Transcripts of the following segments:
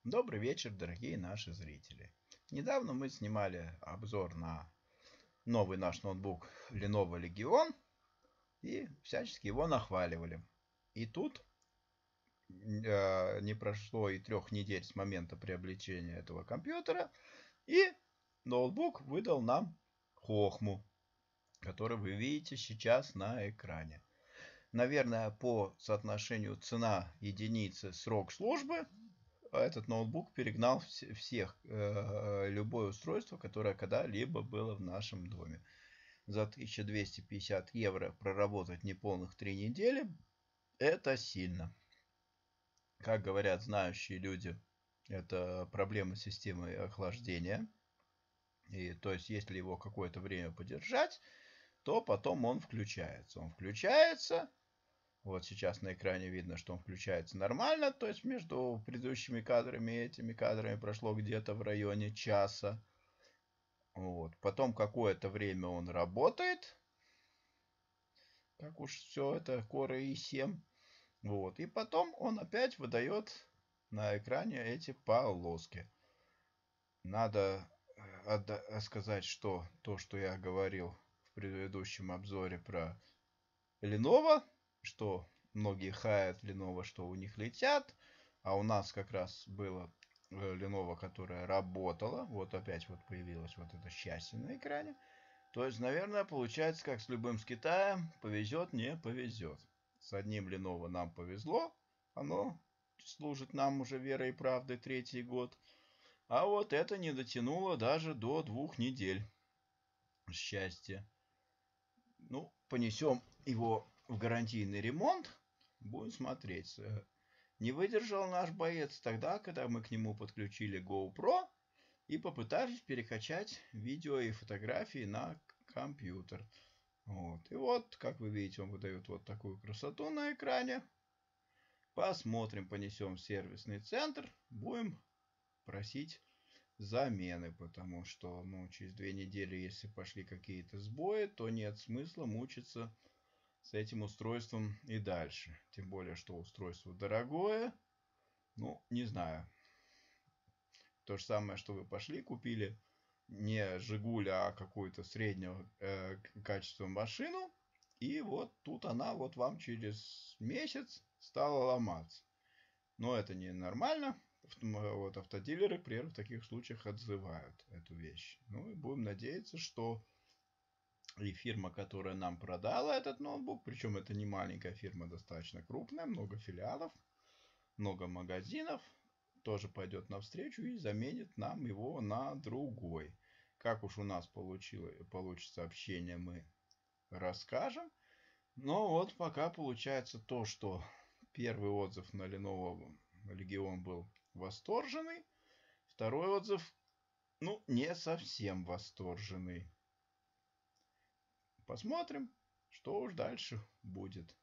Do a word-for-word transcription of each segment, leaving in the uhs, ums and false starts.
Добрый вечер, дорогие наши зрители. Недавно мы снимали обзор на новый наш ноутбук Lenovo Legion и всячески его нахваливали. И тут э, не прошло и трех недель с момента приобретения этого компьютера, и ноутбук выдал нам хохму, который вы видите сейчас на экране. Наверное, по соотношению цена единицы срок службы этот ноутбук перегнал всех, э, любое устройство, которое когда-либо было в нашем доме. За тысячу двести пятьдесят евро проработать неполных три недели – это сильно. Как говорят знающие люди, это проблема системы охлаждения. И, то есть, если его какое-то время подержать, то потом он включается. Он включается. Вот сейчас на экране видно, что он включается нормально. То есть между предыдущими кадрами и этими кадрами прошло где-то в районе часа. Вот. Потом какое-то время он работает. Как уж все это Core i семь. Вот. И потом он опять выдает на экране эти полоски. Надо сказать, что то, что я говорил в предыдущем обзоре про Lenovo, что многие хаят Lenovo, что у них летят, а у нас как раз было Lenovo, которая работала. Вот опять вот появилось вот это счастье на экране. То есть, наверное, получается, как с любым с Китаем, повезет, не повезет. С одним Lenovo нам повезло, оно служит нам уже верой и правдой третий год. А вот это не дотянуло даже до двух недель счастья. Ну, понесем его в гарантийный ремонт, будем смотреть. Не выдержал наш боец тогда, когда мы к нему подключили GoPro и попытались перекачать видео и фотографии на компьютер. Вот. И вот, как вы видите, он выдает вот такую красоту на экране. Посмотрим, понесем в сервисный центр, будем просить замены, потому что, ну, через две недели, если пошли какие-то сбои, то нет смысла мучиться с этим устройством и дальше. Тем более, что устройство дорогое. Ну, не знаю. То же самое, что вы пошли, купили не Жигуль, а какую-то среднего э, качества машину. И вот тут она вот вам через месяц стала ломаться. Но это не нормально. Вот автодилеры, к примеру, в таких случаях отзывают эту вещь. Ну и будем надеяться, что и фирма, которая нам продала этот ноутбук, причем это не маленькая фирма, достаточно крупная, много филиалов, много магазинов, тоже пойдет навстречу и заменит нам его на другой. Как уж у нас получилось, получится общение, мы расскажем. Но вот пока получается то, что первый отзыв на Lenovo Legion был восторженный. Второй отзыв, ну, не совсем восторженный. Посмотрим, что уж дальше будет.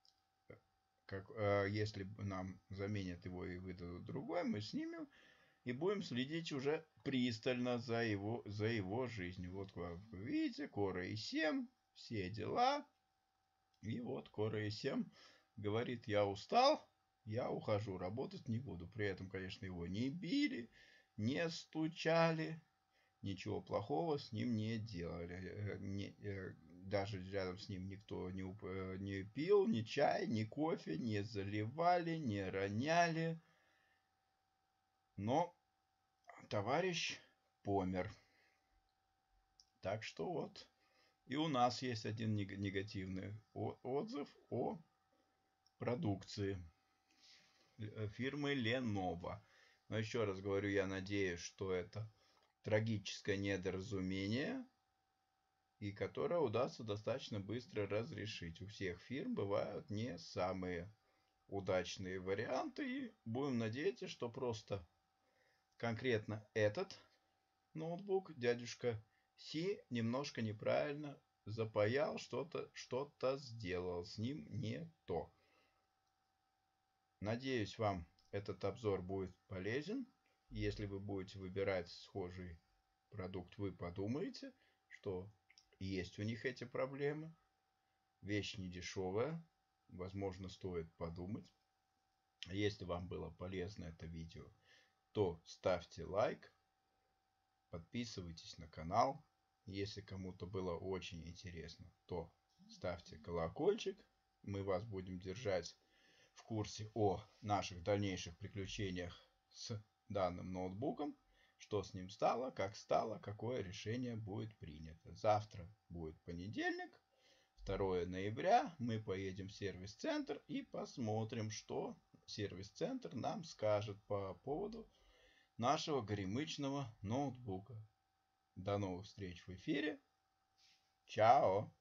Как, э, если нам заменят его и выдадут другой, мы снимем и будем следить уже пристально за его, за его жизнью. Вот вы видите, Core i семь, все дела. И вот Core i семь говорит: я устал, я ухожу, работать не буду. При этом, конечно, его не били, не стучали, ничего плохого с ним не делали. Не, даже рядом с ним никто не, не пил ни чай, ни кофе, не заливали, не роняли. Но товарищ помер. Так что вот. И у нас есть один негативный отзыв о продукции фирмы Lenovo. Но еще раз говорю, я надеюсь, что это трагическое недоразумение, и которое удастся достаточно быстро разрешить. У всех фирм бывают не самые удачные варианты, и будем надеяться, что просто конкретно этот ноутбук дядюшка Си немножко неправильно запаял, что-то что-то сделал с ним не то. Надеюсь, вам этот обзор будет полезен. Если вы будете выбирать схожий продукт, вы подумаете, что есть у них эти проблемы. Вещь не дешевая. Возможно, стоит подумать. Если вам было полезно это видео, то ставьте лайк, подписывайтесь на канал. Если кому-то было очень интересно, то ставьте колокольчик. Мы вас будем держать в курсе о наших дальнейших приключениях с данным ноутбуком. Что с ним стало, как стало, какое решение будет принято. Завтра будет понедельник, второе ноября. Мы поедем в сервис-центр и посмотрим, что сервис-центр нам скажет по поводу нашего горемычного ноутбука. До новых встреч в эфире. Чао!